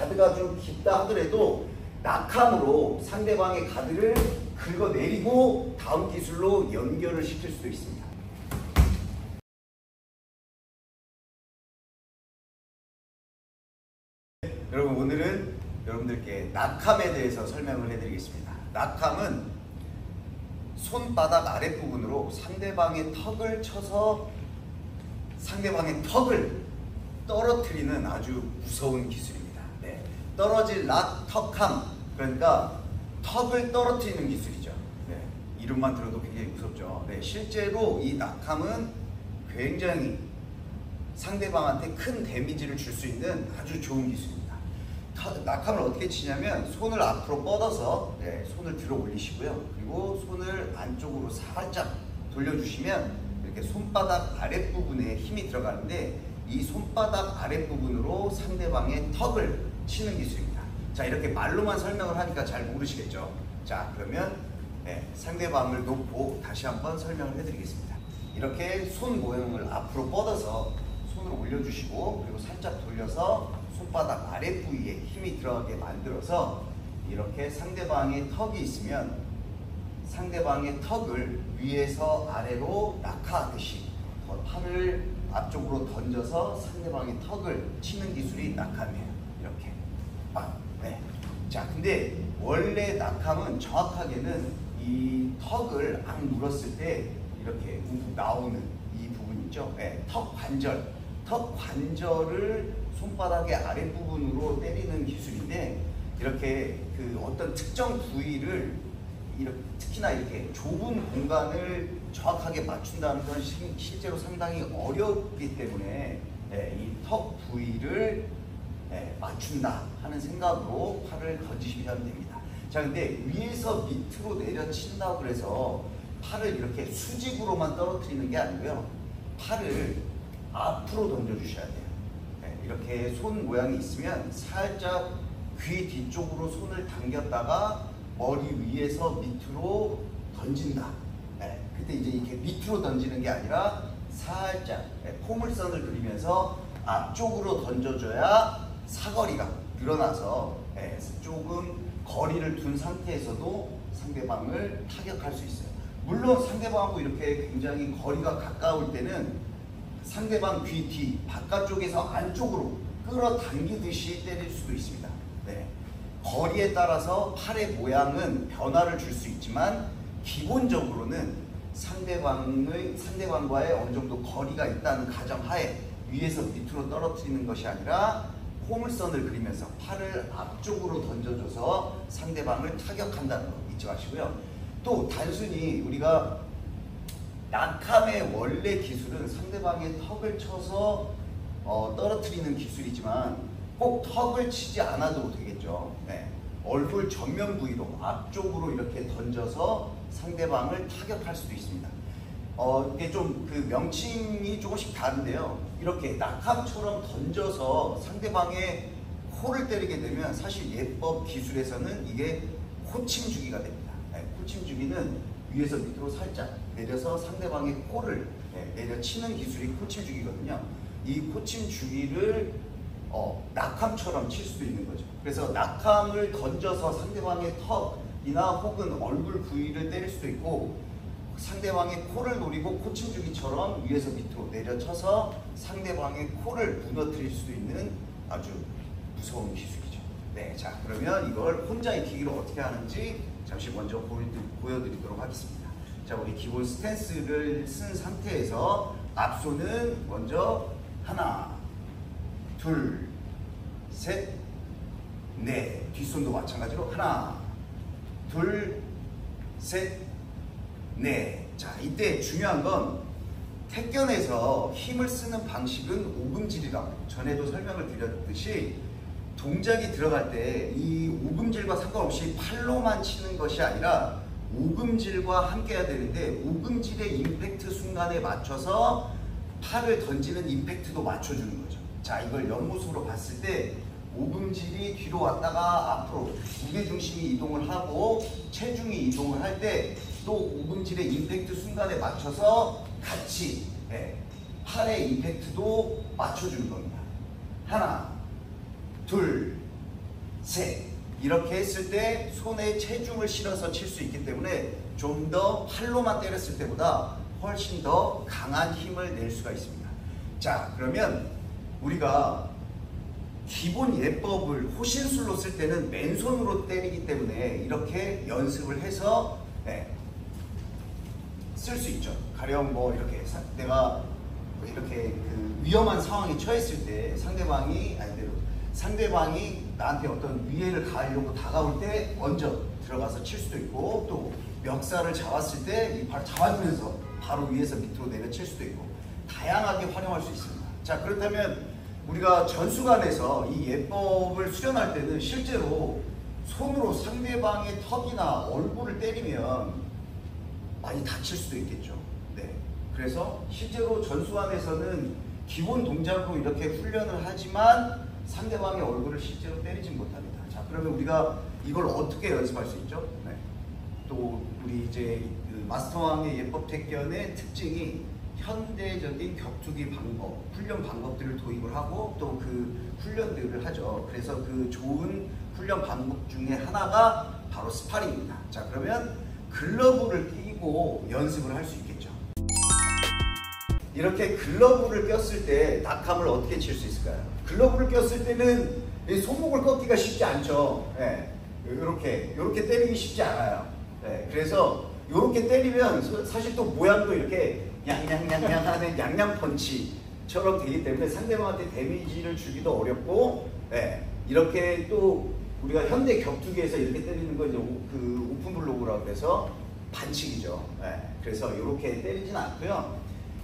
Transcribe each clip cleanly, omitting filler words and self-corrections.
가드가 좀 깊다 하더라도 낙함으로 상대방의 가드를 긁어내리고 다음 기술로 연결을 시킬 수도 있습니다. 여러분, 오늘은 여러분들께 낙함에 대해서 설명을 해드리겠습니다. 낙함은 손바닥 아랫부분으로 상대방의 턱을 쳐서 상대방의 턱을 떨어뜨리는 아주 무서운 기술입니다. 네. 떨어질 낙, 턱함, 그러니까 턱을 떨어뜨리는 기술이죠. 네. 이름만 들어도 굉장히 무섭죠. 네. 실제로 이 낙함은 굉장히 상대방한테 큰 데미지를 줄 수 있는 아주 좋은 기술입니다. 낙함을 어떻게 치냐면 손을 앞으로 뻗어서 손을 들어 올리시고요. 그리고 손을 안쪽으로 살짝 돌려주시면 이렇게 손바닥 아랫부분에 힘이 들어가는데 이 손바닥 아랫부분으로 상대방의 턱을 치는 기술입니다. 자, 이렇게 말로만 설명을 하니까 잘 모르시겠죠? 자, 그러면 상대방을 놓고 다시 한번 설명을 해드리겠습니다. 이렇게 손 모양을 앞으로 뻗어서 손을 올려주시고 그리고 살짝 돌려서 손바닥 아랫부위에 힘이 들어가게 만들어서 이렇게 상대방의 턱이 있으면 상대방의 턱을 위에서 아래로 낙하하듯이 팔을 앞쪽으로 던져서 상대방의 턱을 치는 기술이 낙함이에요. 이렇게. 네. 자, 근데 원래 낙함은 정확하게는 이 턱을 악 물었을 때 이렇게 나오는 이 부분 있죠? 네. 턱 관절을 손바닥의 아랫부분으로 때리는 기술인데 이렇게 그 어떤 특정 부위를 특히나 이렇게 좁은 공간을 정확하게 맞춘다는 건 실제로 상당히 어렵기 때문에 이 턱 부위를 맞춘다 하는 생각으로 팔을 던지시면 됩니다. 자, 근데 위에서 밑으로 내려친다고 그래서 팔을 이렇게 수직으로만 떨어뜨리는 게 아니고요. 팔을 앞으로 던져주셔야 돼요. 이렇게 손 모양이 있으면 살짝 귀 뒤쪽으로 손을 당겼다가 머리 위에서 밑으로 던진다. 그때 이제 이렇게 밑으로 던지는 게 아니라 살짝 포물선을 그리면서 앞쪽으로 던져줘야 사거리가 늘어나서 조금 거리를 둔 상태에서도 상대방을 타격할 수 있어요. 물론 상대방하고 이렇게 굉장히 거리가 가까울 때는 상대방 귀 뒤 바깥쪽에서 안쪽으로 끌어당기듯이 때릴 수도 있습니다. 네. 거리에 따라서 팔의 모양은 변화를 줄 수 있지만 기본적으로는 상대방과의 어느 정도 거리가 있다는 가정하에 위에서 밑으로 떨어뜨리는 것이 아니라 포물선을 그리면서 팔을 앞쪽으로 던져줘서 상대방을 타격한다는 거 잊지 마시고요. 또 단순히 우리가 낙함의 원래 기술은 상대방의 턱을 쳐서 떨어뜨리는 기술이지만 꼭 턱을 치지 않아도 되겠죠. 얼굴 전면 부위로 앞쪽으로 이렇게 던져서 상대방을 타격할 수도 있습니다. 이게 좀 그 명칭이 조금씩 다른데요. 이렇게 낙함처럼 던져서 상대방의 코를 때리게 되면 사실 예법 기술에서는 이게 코침주기가 됩니다. 코침주기는 위에서 밑으로 살짝 내려서 상대방의 코를 내려치는 기술이 코침주기거든요. 이 코침주기를 낙함처럼 칠 수도 있는 거죠. 그래서 낙함을 던져서 상대방의 턱이나 혹은 얼굴 부위를 때릴 수도 있고 상대방의 코를 노리고 코침주기처럼 위에서 밑으로 내려쳐서 상대방의 코를 무너뜨릴 수도 있는 아주 무서운 기술이죠. 네, 자, 그러면 이걸 혼자 익히기로 어떻게 하는지 잠시 먼저 보여드리도록 하겠습니다. 자, 우리 기본 스탠스를 쓴 상태에서 앞손은 먼저 하나, 둘, 셋, 넷. 뒷손도 마찬가지로 하나, 둘, 셋, 넷. 자, 이때 중요한 건 태권에서 힘을 쓰는 방식은 오금질이라고 전에도 설명을 드렸듯이 동작이 들어갈 때 이 오금질과 상관없이 팔로만 치는 것이 아니라 오금질과 함께 해야 되는데 오금질의 임팩트 순간에 맞춰서 팔을 던지는 임팩트도 맞춰주는 거죠. 자, 이걸 옆모습으로 봤을 때 오금질이 뒤로 왔다가 앞으로 무게중심이 이동을 하고 체중이 이동을 할 때 또 오금질의 임팩트 순간에 맞춰서 같이 팔의 임팩트도 맞춰주는 겁니다. 하나, 둘, 셋 이렇게 했을 때 손에 체중을 실어서 칠 수 있기 때문에 좀 더 팔로만 때렸을 때보다 훨씬 더 강한 힘을 낼 수가 있습니다. 자, 그러면 우리가 기본 예법을 호신술로 쓸 때는 맨손으로 때리기 때문에 이렇게 연습을 해서 쓸 수 있죠. 가령 뭐 이렇게 내가 이렇게 그 위험한 상황에 처했을 때 상대방이 나한테 어떤 위해를 가하려고 다가올 때 먼저 들어가서 칠 수도 있고, 또 멱살을 잡았을 때 바로 잡아주면서 바로 위에서 밑으로 내려칠 수도 있고 다양하게 활용할 수 있습니다. 자, 그렇다면 우리가 전수관에서 이 예법을 수련할 때는 실제로 손으로 상대방의 턱이나 얼굴을 때리면 많이 다칠 수도 있겠죠. 네. 그래서 실제로 전수관에서는 기본 동작으로 이렇게 훈련을 하지만 상대방의 얼굴을 실제로 때리진 못합니다. 자, 그러면 우리가 이걸 어떻게 연습할 수 있죠? 네. 또 우리 이제 그 마스터왕의 예법 택견의 특징이 현대적인 격투기 방법, 훈련 방법들을 도입을 하고 또 그 훈련들을 하죠. 그래서 그 좋은 훈련 방법 중에 하나가 바로 스파링입니다. 자, 그러면 글러브를 끼고 연습을 할 수 있겠죠. 이렇게 글러브를 꼈을 때 낙함을 어떻게 칠 수 있을까요? 글러브를 꼈을 때는 손목을 꺾기가 쉽지 않죠. 네. 이렇게 때리기 쉽지 않아요. 네. 그래서 이렇게 때리면 사실 또 모양도 이렇게 양양양양 하는 양양 펀치처럼 되기 때문에 상대방한테 데미지를 주기도 어렵고, 네. 이렇게 또 우리가 현대 격투기에서 이렇게 때리는 거 이제 그 오픈 블로그라고 해서 반칙이죠. 네. 그래서 이렇게 때리진 않고요.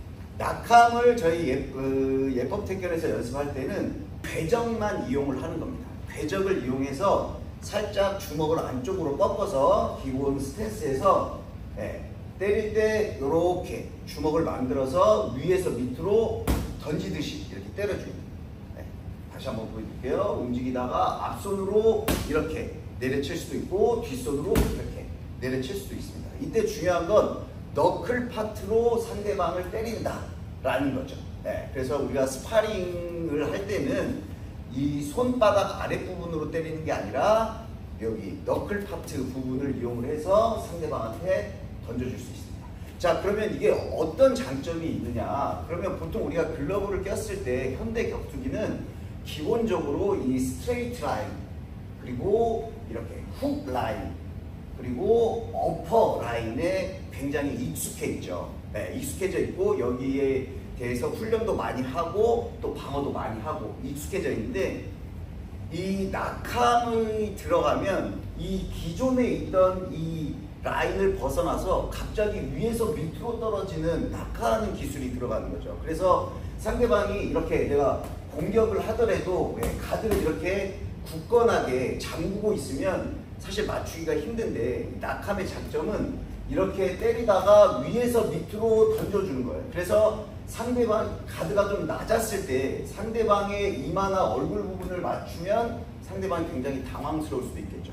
낙함을 저희 예법 택견에서 연습할 때는 궤적만 이용을 하는 겁니다. 궤적을 이용해서 살짝 주먹을 안쪽으로 꺾어서 기본 스탠스에서 때릴 때 이렇게 주먹을 만들어서 위에서 밑으로 던지듯이 이렇게 때려줍니다. 다시 한번 보여드릴게요. 움직이다가 앞손으로 이렇게 내려칠 수도 있고 뒷손으로 이렇게 내려칠 수도 있습니다. 이때 중요한 건 너클 파트로 상대방을 때린다 라는 거죠. 그래서 우리가 스파링을 할 때는 이 손바닥 아랫부분으로 때리는 게 아니라 여기 너클 파트 부분을 이용을 해서 상대방한테 던져줄 수 있습니다. 자, 그러면 이게 어떤 장점이 있느냐? 그러면 보통 우리가 글러브를 꼈을 때 현대 격투기는 기본적으로 이 스트레이트 라인, 그리고 이렇게 훅 라인, 그리고 어퍼 라인에 굉장히 익숙해 있죠. 익숙해져 있고 여기에 대해서 훈련도 많이 하고 또 방어도 많이 하고 익숙해져 있는데, 이 낙함이 들어가면 이 기존에 있던 이 라인을 벗어나서 갑자기 위에서 밑으로 떨어지는 낙하하는 기술이 들어가는 거죠. 그래서 상대방이 이렇게 내가 공격을 하더라도 가드를 이렇게 굳건하게 잠그고 있으면 사실 맞추기가 힘든데, 낙함의 장점은 이렇게 때리다가 위에서 밑으로 던져주는 거예요. 그래서 상대방 가드가 좀 낮았을 때 상대방의 이마나 얼굴 부분을 맞추면 상대방이 굉장히 당황스러울 수도 있겠죠.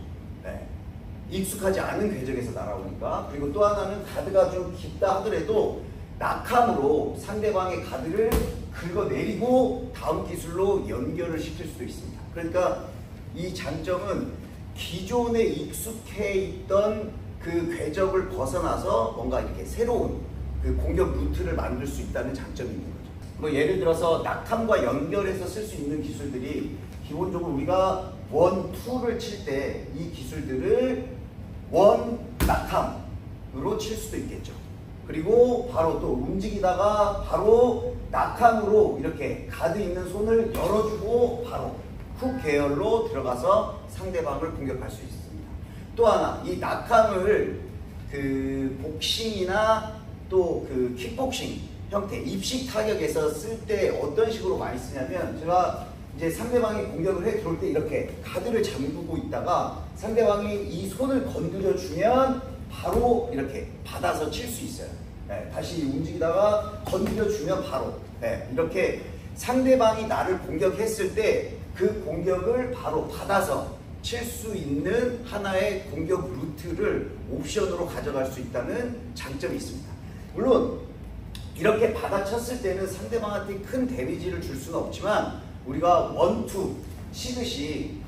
익숙하지 않은 궤적에서 날아오니까. 그리고 또 하나는 가드가 좀 깊다 하더라도 낙함으로 상대방의 가드를 긁어내리고 다음 기술로 연결을 시킬 수도 있습니다. 그러니까 이 장점은 기존에 익숙해 있던 그 궤적을 벗어나서 뭔가 이렇게 새로운 그 공격 루트를 만들 수 있다는 장점이 있는 거죠. 뭐 예를 들어서 낙함과 연결해서 쓸 수 있는 기술들이 기본적으로 우리가 원, 투를 칠 때 이 기술들을 원, 낙함으로 칠 수도 있겠죠. 그리고 바로 또 움직이다가 바로 낙함으로 이렇게 가드 있는 손을 열어주고 바로 훅 계열로 들어가서 상대방을 공격할 수 있습니다. 또 하나, 이 낙함을 그 복싱이나 또 그 킥복싱 형태, 입식 타격에서 쓸 때 어떤 식으로 많이 쓰냐면, 제가 이제 상대방이 공격을 해 들어올 때 이렇게 가드를 잠그고 있다가 상대방이 이 손을 건드려 주면 바로 이렇게 받아서 칠 수 있어요. 다시 움직이다가 건드려 주면 바로 이렇게 상대방이 나를 공격했을 때 그 공격을 바로 받아서 칠 수 있는 하나의 공격 루트를 옵션으로 가져갈 수 있다는 장점이 있습니다. 물론 이렇게 받아쳤을 때는 상대방한테 큰 데미지를 줄 수는 없지만 우리가 원투 치듯이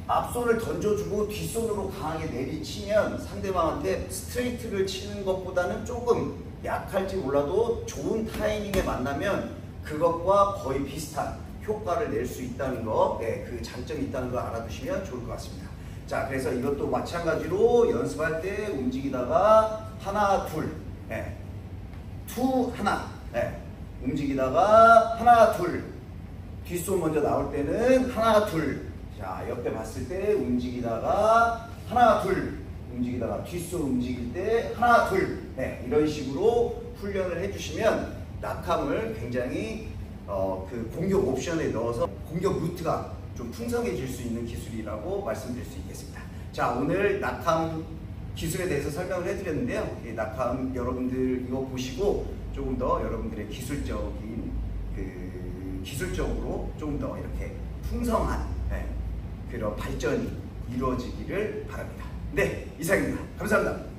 앞손을 던져주고 뒷손으로 강하게 내리치면 상대방한테 스트레이트를 치는 것보다는 조금 약할지 몰라도 좋은 타이밍에 만나면 그것과 거의 비슷한 효과를 낼 수 있다는 거, 네, 그 장점이 있다는 걸 알아두시면 좋을 것 같습니다. 자, 그래서 이것도 마찬가지로 연습할 때 움직이다가 하나, 둘, 네, 투, 하나, 네, 움직이다가 하나, 둘, 뒷손 먼저 나올 때는 하나, 둘, 자, 옆에 봤을 때 움직이다가 하나, 둘, 움직이다가 뒷손 움직일 때 하나, 둘, 네, 이런 식으로 훈련을 해주시면 낙함을 굉장히 그 공격 옵션에 넣어서 공격 루트가 좀 풍성해질 수 있는 기술이라고 말씀드릴 수 있겠습니다. 자, 오늘 낙함 기술에 대해서 설명을 해드렸는데요. 이 낙함 여러분들 이거 보시고 조금 더 여러분들의 기술적으로 조금 더 이렇게 풍성한, 네, 그런 발전이 이루어지기를 바랍니다. 네, 이상입니다. 감사합니다.